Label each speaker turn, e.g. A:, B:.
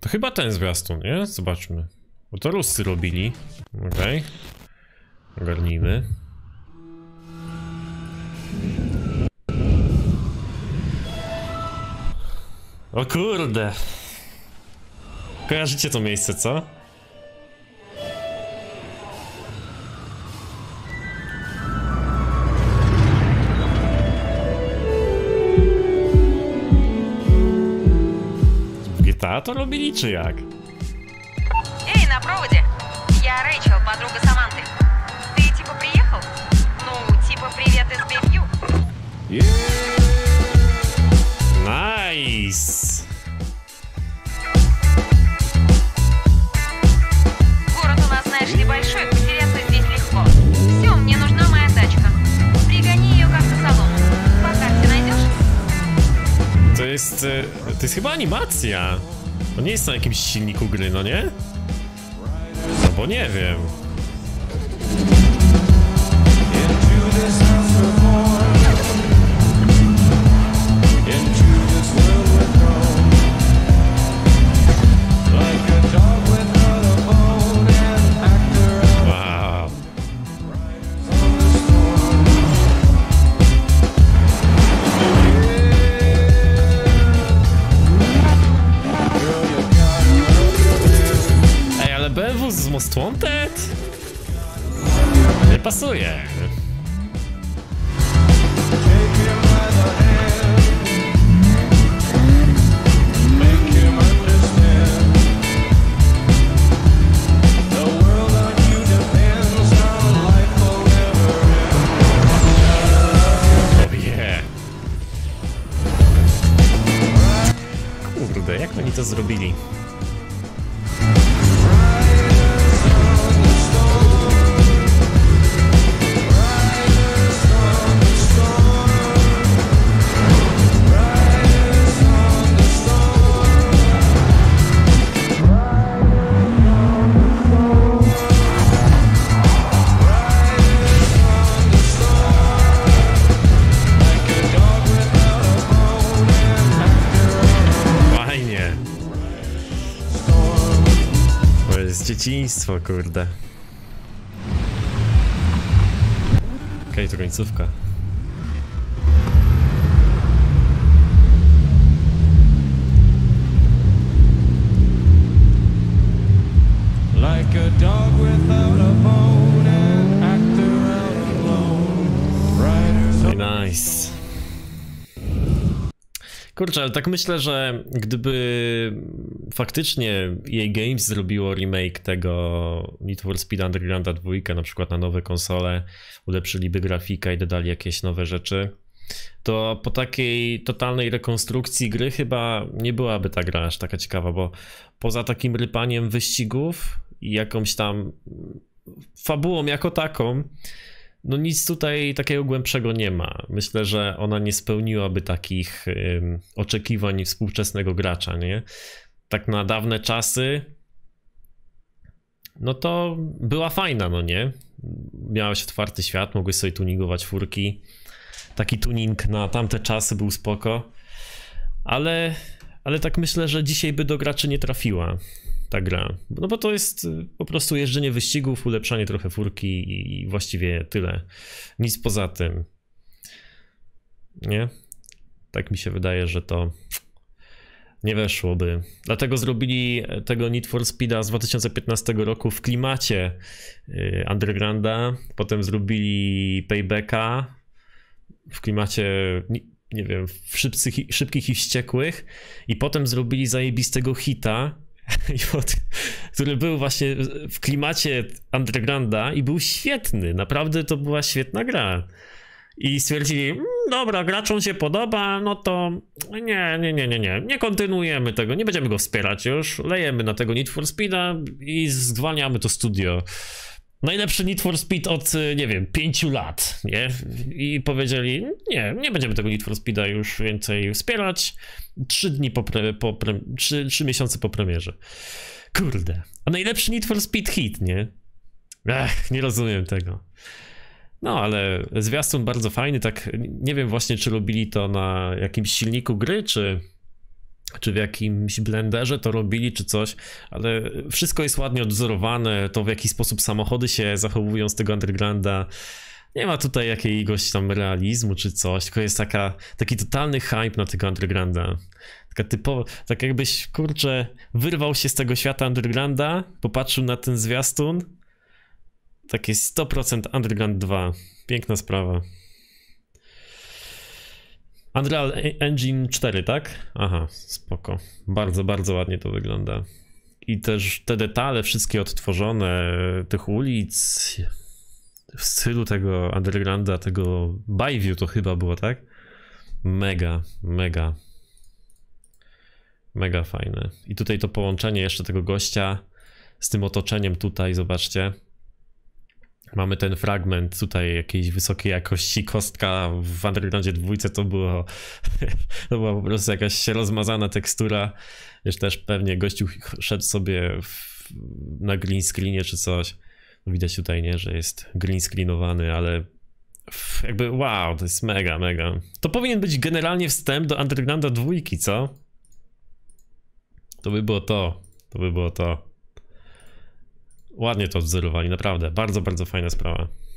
A: To chyba ten zwiastun, nie? Zobaczmy. Bo to Ruscy robili. Okej. Ogarnijmy. O kurde. Kojarzycie to miejsce, co? W GTA to robili, czy jak?
B: Эй, на проводе! Я Рэйчел, подруга Саманты. Ты типа приехал? Ну, типа привет из Бэйвью.
A: Nice!
B: Город у нас, знаешь, небольшой, потеряться здесь легко. Все, мне нужна моя тачка. Пригони ее как-то в салон. По карте найдешь?
A: To jest chyba animacja. To nie jest na jakimś silniku gry, no nie? No bo nie wiem. Wow. Ej, ale BMW z Most Wanted? Nie pasuje. Kurde, jak oni to zrobili? Fajnie. To jest dzieciństwo, kurde. Okej, to końcówka.
C: Like a dog without a bone, an actor out alone. Riders
A: Nice. Kurczę, ale tak myślę, że gdyby faktycznie EA Games zrobiło remake tego Need for Speed Undergrounda 2 na przykład na nowe konsole, ulepszyliby grafikę i dodali jakieś nowe rzeczy, to po takiej totalnej rekonstrukcji gry chyba nie byłaby ta gra aż taka ciekawa, bo poza takim rypaniem wyścigów i jakąś tam fabułą jako taką, no nic tutaj takiego głębszego nie ma. Myślę, że ona nie spełniłaby takich oczekiwań współczesnego gracza, nie? Tak na dawne czasy, no to była fajna, no nie? Miałeś otwarty świat, mogłeś sobie tuningować furki. Taki tuning na tamte czasy był spoko. Ale tak myślę, że dzisiaj by do graczy nie trafiła ta gra. No bo to jest po prostu jeżdżenie wyścigów, ulepszanie trochę furki i właściwie tyle. Nic poza tym. Nie? Tak mi się wydaje, że to nie weszłoby. Dlatego zrobili tego Need for Speeda z 2015 roku w klimacie Undergrounda. Potem zrobili Paybacka w klimacie, nie wiem, szybkich i wściekłych. I potem zrobili zajebistego hita, który był właśnie w klimacie Undergrounda i był świetny. Naprawdę to była świetna gra. I stwierdzili, dobra, graczom się podoba, no to nie kontynuujemy tego, nie będziemy go wspierać już, lejemy na tego Need for Speeda i zwalniamy to studio. Najlepszy Need for Speed od, nie wiem, 5 lat, nie? I powiedzieli, nie będziemy tego Need for Speeda już więcej wspierać. 3 miesiące po premierze. Kurde. A najlepszy Need for Speed hit, nie? Nie rozumiem tego. No, ale zwiastun bardzo fajny, tak nie wiem właśnie, czy robili to na jakimś silniku gry, czy w jakimś blenderze to robili, czy coś, ale wszystko jest ładnie odwzorowane, to w jaki sposób samochody się zachowują z tego Undergrounda. Nie ma tutaj jakiegoś tam realizmu czy coś, tylko jest taki totalny hype na tego Undergrounda. Taka typowa, tak jakbyś, kurczę, wyrwał się z tego świata Undergrounda, popatrzył na ten zwiastun. Takie 100% Underground 2. Piękna sprawa. Unreal Engine 4, tak? Aha, spoko. Bardzo, bardzo ładnie to wygląda. I też te detale wszystkie odtworzone, tych ulic, w stylu tego Undergrounda, tego Bayview to chyba było, tak? Mega, mega. Mega fajne. I tutaj to połączenie jeszcze tego gościa z tym otoczeniem tutaj, zobaczcie. Mamy ten fragment tutaj jakiejś wysokiej jakości kostka w Undergroundzie 2 to była po prostu jakaś rozmazana tekstura. Wiesz, też pewnie gościu szedł sobie na green screenie czy coś. Widać tutaj, nie, że jest green screenowany, ale jakby wow, to jest mega, mega. To powinien być generalnie wstęp do Undergrounda 2, co? To by było to. To by było to. Ładnie to wzorowali, naprawdę. Bardzo, bardzo fajna sprawa.